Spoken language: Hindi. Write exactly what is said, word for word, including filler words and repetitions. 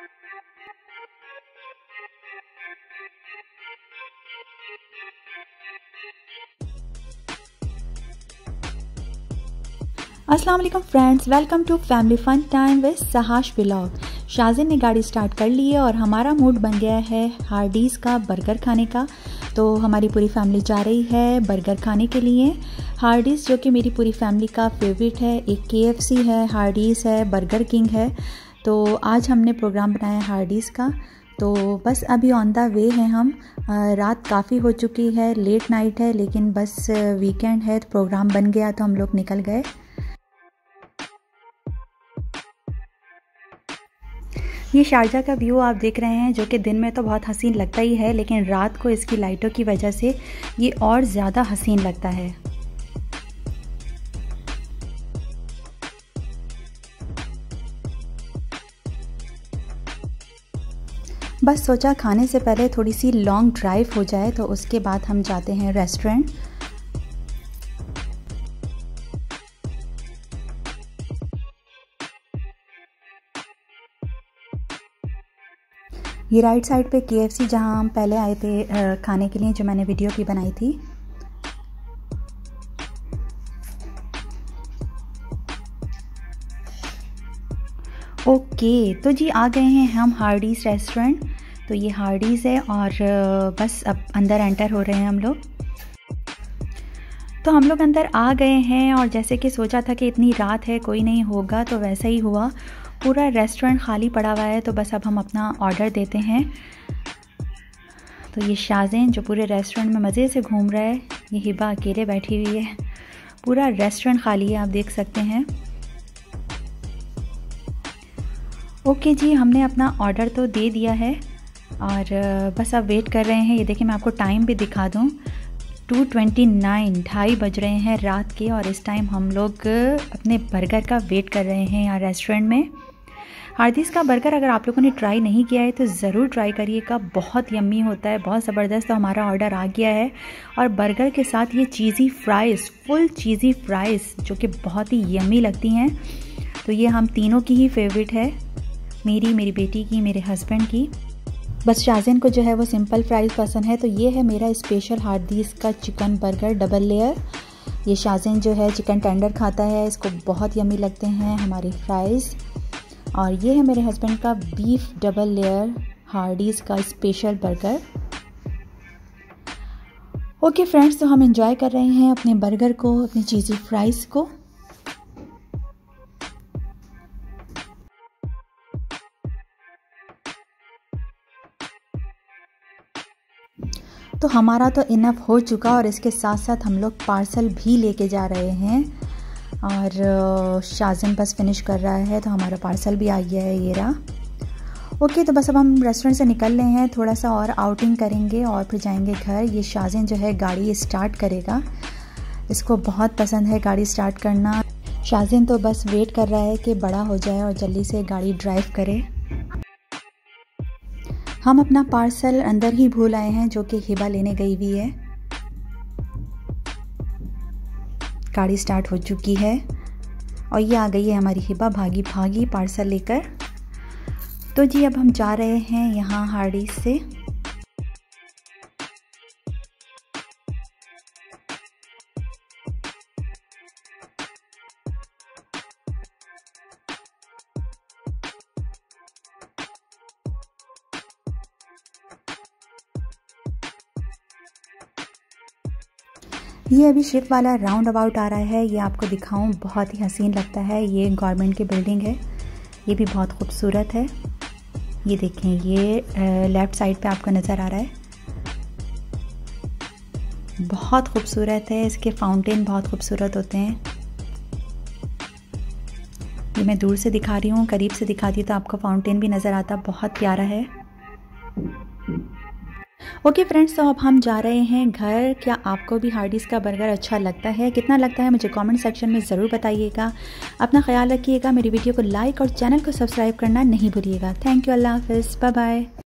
अस्सलाम वालेकुम friends, welcome to family fun time with Sahash vlog. Shajin ने गाड़ी स्टार्ट कर ली है और हमारा मूड बन गया है हार्डीज़ का बर्गर खाने का। तो हमारी पूरी फैमिली जा रही है बर्गर खाने के लिए। हार्डीज़ जो कि मेरी पूरी फैमिली का फेवरेट है, एक केएफसी है, हार्डीज़ है, बर्गर किंग है। तो आज हमने प्रोग्राम बनाया हार्डीज़ का। तो बस अभी ऑन द वे हैं हम। रात काफ़ी हो चुकी है, लेट नाइट है, लेकिन बस वीकेंड है तो प्रोग्राम बन गया तो हम लोग निकल गए। ये शारजा का व्यू आप देख रहे हैं, जो कि दिन में तो बहुत हसीन लगता ही है, लेकिन रात को इसकी लाइटों की वजह से ये और ज़्यादा हसीन लगता है। बस सोचा खाने से पहले थोड़ी सी लॉन्ग ड्राइव हो जाए, तो उसके बाद हम जाते हैं रेस्टोरेंट। ये राइट साइड पे केएफसी, जहां हम पहले आए थे खाने के लिए, जो मैंने वीडियो की बनाई थी। ओके, तो जी आ गए हैं हम हार्डीज़ रेस्टोरेंट। तो ये हार्डीज़ है और बस अब अंदर एंटर हो रहे हैं हम लोग। तो हम लोग अंदर आ गए हैं और जैसे कि सोचा था कि इतनी रात है कोई नहीं होगा, तो वैसा ही हुआ। पूरा रेस्टोरेंट खाली पड़ा हुआ है। तो बस अब हम अपना ऑर्डर देते हैं। तो ये शाज़ेन जो पूरे रेस्टोरेंट में मज़े से घूम रहा है, ये हिबा अकेले बैठी हुई है। पूरा रेस्टोरेंट खाली है, आप देख सकते हैं। ओके जी, हमने अपना ऑर्डर तो दे दिया है और बस अब वेट कर रहे हैं। ये देखिए, मैं आपको टाइम भी दिखा दूँ, टू ट्वेंटी नाइन ढाई बज रहे हैं रात के, और इस टाइम हम लोग अपने बर्गर का वेट कर रहे हैं यहाँ रेस्टोरेंट में। हार्डीज़ का बर्गर अगर आप लोगों ने ट्राई नहीं किया है तो ज़रूर ट्राई करिएगा, बहुत यम्मी होता है, बहुत ज़बरदस्त। तो हमारा ऑर्डर आ गया है और बर्गर के साथ ये cheesy fries, full cheesy fries, जो कि बहुत ही यम्मी लगती हैं। तो ये हम तीनों की ही फेवरेट है, मेरी, मेरी बेटी की, मेरे हस्बैंड की। बस शाज़िन को जो है वो सिंपल फ्राइज़ पसंद है। तो ये है मेरा स्पेशल हार्डीज़ का चिकन बर्गर डबल लेयर। ये शाज़िन जो है चिकन टेंडर खाता है, इसको बहुत यम्मी लगते हैं हमारे फ्राइज़। और ये है मेरे हस्बैंड का बीफ डबल लेयर हार्डीज़ का स्पेशल बर्गर। ओके फ्रेंड्स, तो हम एंजॉय कर रहे हैं अपने बर्गर को, अपनी चीज़ी फ्राइज़ को। तो हमारा तो इनफ हो चुका और इसके साथ साथ हम लोग पार्सल भी लेके जा रहे हैं। और शाज़िन बस फिनिश कर रहा है, तो हमारा पार्सल भी आ गया है, ये रहा। ओके, तो बस अब हम रेस्टोरेंट से निकल रहे हैं, थोड़ा सा और आउटिंग करेंगे और फिर जाएंगे घर। ये शाज़िन जो है गाड़ी स्टार्ट करेगा, इसको बहुत पसंद है गाड़ी स्टार्ट करना। शाज़िन तो बस वेट कर रहा है कि बड़ा हो जाए और जल्दी से गाड़ी ड्राइव करे। हम अपना पार्सल अंदर ही भूल आए हैं, जो कि हिबा लेने गई हुई है। गाड़ी स्टार्ट हो चुकी है और ये आ गई है हमारी हिबा भागी भागी पार्सल लेकर। तो जी अब हम जा रहे हैं यहाँ हार्डीज़ से। ये अभी शिप वाला राउंड अबाउट आ रहा है, ये आपको दिखाऊं, बहुत ही हसीन लगता है। ये गवर्नमेंट की बिल्डिंग है, ये भी बहुत खूबसूरत है। ये देखें, ये लेफ़्ट साइड पे आपको नज़र आ रहा है, बहुत खूबसूरत है। इसके फाउंटेन बहुत खूबसूरत होते हैं। ये मैं दूर से दिखा रही हूँ, करीब से दिखाती हूँ तो आपको फाउंटेन भी नज़र आता, बहुत प्यारा है। ओके फ्रेंड्स, तो अब हम जा रहे हैं घर। क्या आपको भी हार्डीज़ का बर्गर अच्छा लगता है? कितना लगता है मुझे कमेंट सेक्शन में ज़रूर बताइएगा। अपना ख्याल रखिएगा, मेरी वीडियो को लाइक और चैनल को सब्सक्राइब करना नहीं भूलिएगा। थैंक यू, अल्लाह हाफ़िज़, बाय बाय।